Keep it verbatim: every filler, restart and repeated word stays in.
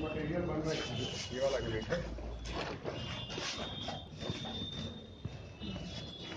Material बन रहा है ये वाला ग्रेड है।